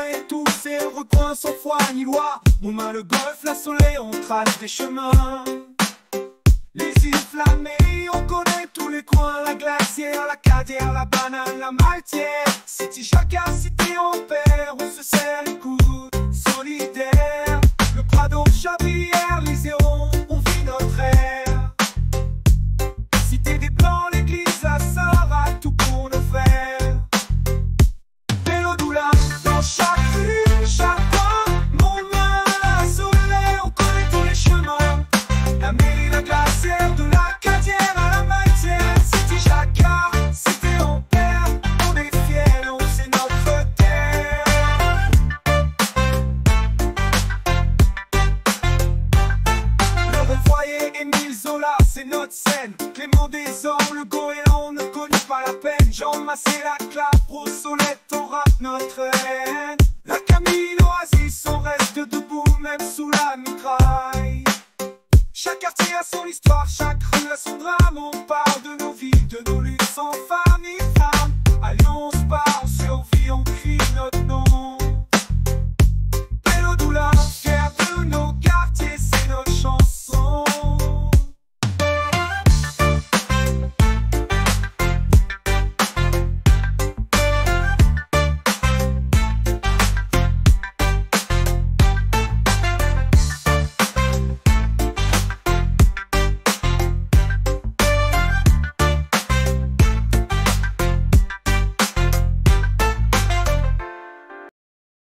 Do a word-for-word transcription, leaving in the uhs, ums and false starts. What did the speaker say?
et tous ces recoins sans foi ni loi. On main le golfe, la soleil, on trace des chemins. Les îles flammées, on connaît tous les coins. La glacière, la cadière, la banane, la maltière. City chacun, cité en paire, on se serre les coudes, solidaires. Le Prado, Chabrière, l'Iséron, on vit notre ère. Cité des Blancs, l'église, la sœur a tout pour nous faire. Vélo doula, dans chaque rue, chaque coin, mon main, la soleil, on connaît tous les chemins. La mairie, la glacière, de la cadière à la matière. City chacun, cité en paire, on est fiers, on c'est notre terre. Le Refoyer, Émile Zola, c'est notre scène. Clément des hommes, le goéland ne connaît pas la peine. Jean Massé, la clap, Pro Solette, on rappe notre haine.